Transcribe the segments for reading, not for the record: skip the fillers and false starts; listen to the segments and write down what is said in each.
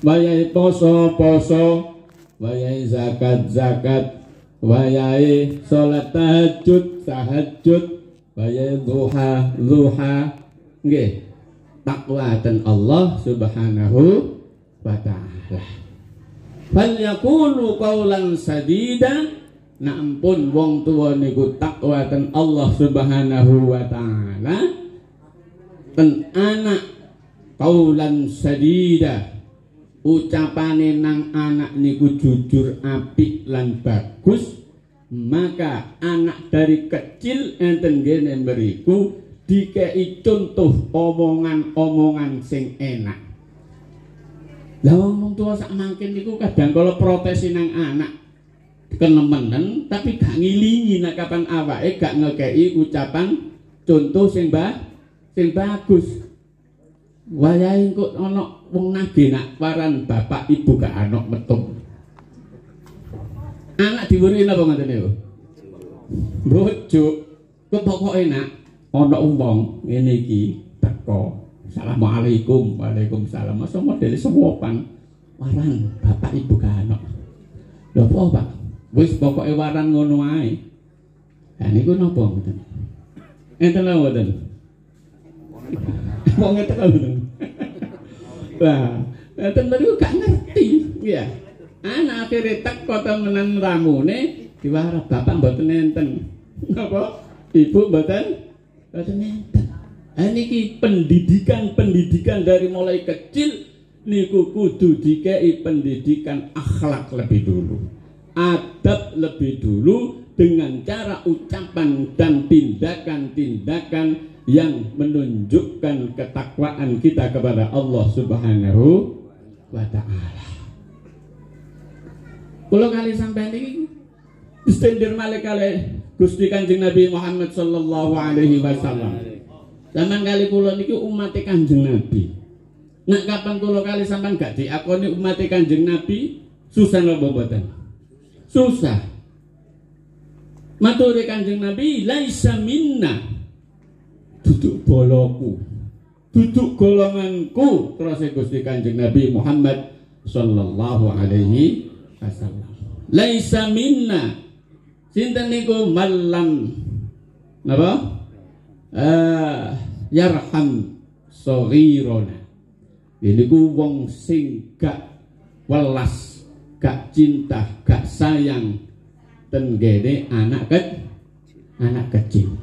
wayahe poso, wayahe zakat, wayahe salat tahajud, wayahe duha, nggih. Takwa dan Allah Subhanahu wa ta'ala. Fal yaqulu qawlan sadida, na ampun wong tuwa niku takwa dan Allah Subhanahu wa ta'ala, ten anak qawlan sadida, ucapane nang anak niku jujur, apik lan bagus, maka anak dari kecil enten gene mriku dikei contoh omongan-omongan sing enak. Lah wong tua sak mangkin niku kadang kala protesi nang anak kenemenen tapi gak ngilingi nek kapan awake gak ngekei ucapan contoh sing bagus. Wayahe kok ana wong nagih nak waran bapak ibu gak ana metu. Anak diwuri napa ngoten niku? Bojo. Kok pokoke nak ana wong ngene iki teko. Assalamualaikum, waalaikumsalam. Masa modele sopan. Waran bapak ibu gak ana. Lho apa, Pak? Wis pokoke waran ngono ae. Lah niku napa ngoten? Enten lho ngoten. Wong ngeten lho ngoten. Lah, enten niku gak ngerti, ya. Anak akhire teko temenan ramune diwarap bapak mboten enten. Napa? Ibu mboten enten. Niki pendidikan dari mulai kecil niku kudu dikei pendidikan akhlak lebih dulu, adab lebih dulu, dengan cara ucapan dan tindakan-tindakan yang menunjukkan ketakwaan kita kepada Allah Subhanahu wa ta'ala. Kula kali sampeyan iki istendir malih kali Gusti Kanjeng Nabi Muhammad sallallahu alaihi wasallam. Zaman kali kula niki umat Kanjeng Nabi. Nak kapan kula kali sampean gak diakoni umat Kanjeng Nabi, susah napa mboten? Susah. Matur Kanjeng Nabi, laisa minna. Duduk boloku. Duduk golonganku, terus Gusti Kanjeng Nabi Muhammad sallallahu alaihi wasallam. Laisa minna. Sinten niku malam napa? Yarham saghirona. Ini ku wong sing gak welas, gak cinta, gak sayang tenggene anak kecil.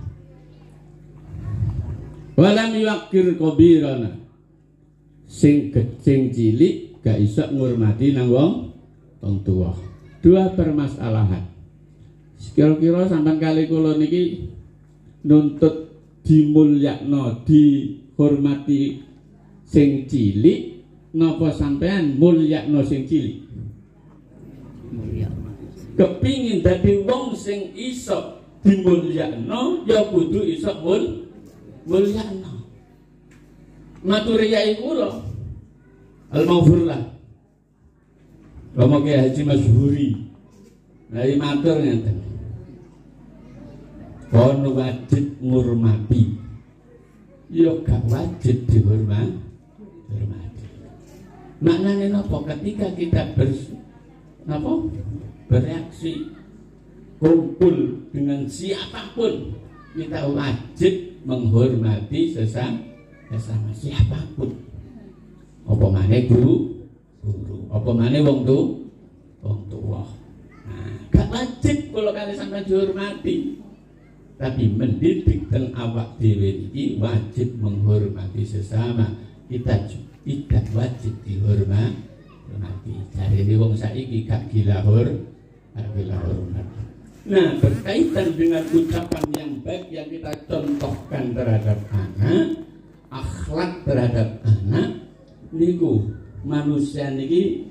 Walam yuqir kabirana. Sing cilik gak iso ngurmati nang wong tua. Dua permasalahan. Kira-kira sampean kali kula niki nuntut dimulyakno, dihormati sing cilik, napa sampean mulyakno sing cilik? Kepingin dadi wong sing iso dimulyakno, ya kudu iso mulyakno. Matur yai kula al-maghfurlah Romo Kiai Haji Masyhuri dari matur ngeten, kon wajib ngurmati, yo gak wajib dihormati. Maknanya napa? Ketika kita bereaksi kumpul dengan siapapun, kita wajib menghormati sesama siapapun. Apa maneh guru, apa maneh wong tua. Nah, gak wajib kalau kali sampai dihormati. Tapi mendidik dan awak dhewe iki wajib menghormati sesama. Kita tidak wajib dihormati. Jadi wong saiki gak gila hormat. Nah, berkaitan dengan ucapan yang baik yang kita contohkan terhadap anak, akhlak terhadap anak, niku manusia niki